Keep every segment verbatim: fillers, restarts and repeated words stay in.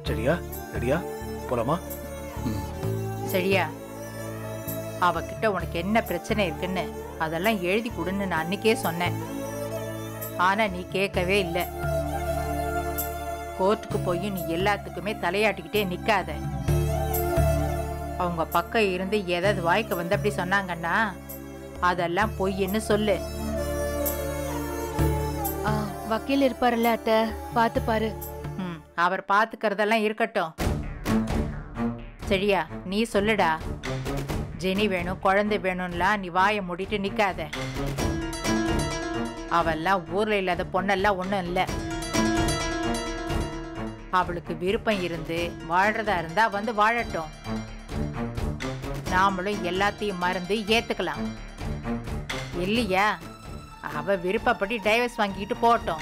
சரியா? ரெடியா? போலாமா? சரியா? அவகிட்ட உனக்கு என்ன பிரச்சனை இருக்குன்னு அதெல்லாம் எழுதி கொடுன்னு நான் அன்னைக்கே சொன்னேன். ஆனா நீ கேட்கவே இல்லை. கோர்ட்டுக்கு போய் நீ எல்லாத்துக்குமே தலையாட்டிக்கிட்டே நிக்காத. அவங்க பக்கம் இருந்து ஏதாவது வாய்க்கு வந்து அப்படி சொன்னாங்கன்னா அதெல்லாம் பொய்ன்னு சொல்லு. வக்கீல் இருப்பாருல்ல அத்தை, பாத்து பாரு. ம், அவர் பாத்துக்கிறதெல்லாம் இருக்கட்டும். சரியா? நீ சொல்லுடா. ஜெனி வேணும், குழந்தை வேணும்லாம் நீ வாயை மூடிட்டு நிக்காத. அவெல்லாம் ஊர்ல இல்லாத பொண்ணெல்லாம் ஒண்ணும் இல்ல. அவளுக்கு விருப்பம் இருந்து வாழ்றதா இருந்தா வந்து வாழட்டும். நாமளும் எல்லாத்தையும் மறந்து ஏத்துக்கலாம். இல்லையா அவ விருப்பப்படி டைவர்ஸ் வாங்கிட்டு போட்டோம்.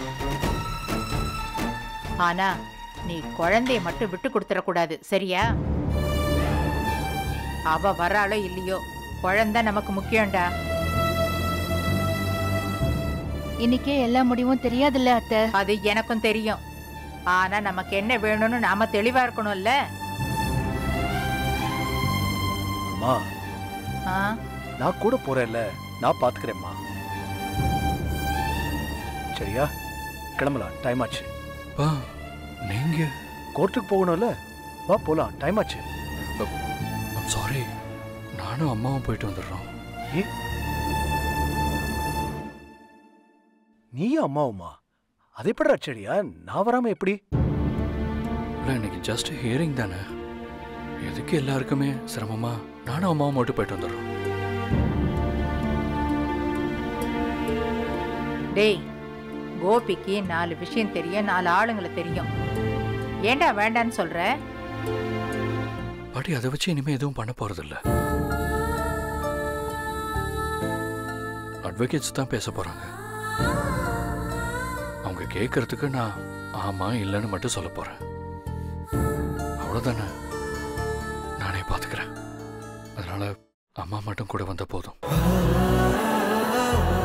ஆனா நீ குழந்தைய மட்டும் விட்டு கொடுத்துடக்கூடாது. சரியா? அவ வர்றாளோ இல்லையோ குழந்தை நமக்கு முக்கியம்டா. இன்னைக்கே எல்லா முடிவும் தெரியாதுல்ல அத்தை? அது எனக்கும் தெரியும். ஆனா நமக்கு என்ன வேணும்னு நாம தெளிவா இருக்கணும்ல. அம்மா, நான் கூட போறேன்ல, நான் பாத்துக்கிறேம்மா. சரியா? கிளம்பலாம், டைம் ஆச்சு. நீங்க கோர்ட்டுக்கு போகணும்ல, வா போலாம், டைம் ஆச்சு. சாரி, நானும் அம்மாவும் போயிட்டு வந்துடுறோம். நீயும் அம்மாவுமா? அது எப்படிடா செடியா? நான் வராம எப்படி? இல்லை, இன்னைக்கு ஜஸ்ட் ஹியரிங் தானே. எதுக்கு எல்லாருக்குமே சிரமமா? நானும் அம்மாவும் மட்டும் போயிட்டு வந்துடுறோம். டேய், கோபிக்கு நாலு விஷயம் தெரியும், நாலு ஆளுங்களை தெரியும். ஏண்டா வேண்டான்னு சொல்ற? பாட்டி, அதை வச்சு இனிமே எதுவும் பண்ண போறதில்ல. அட்வொகேட்ஸ் தான் பேச போறாங்க. அவங்க கேட்கறதுக்கு நான் ஆமா இல்லைன்னு மட்டும் சொல்ல போறேன். அவ்வளவுதானே. நானே பாத்துக்கிறேன். அதனால அம்மா மட்டும் கூட வந்த போதும்.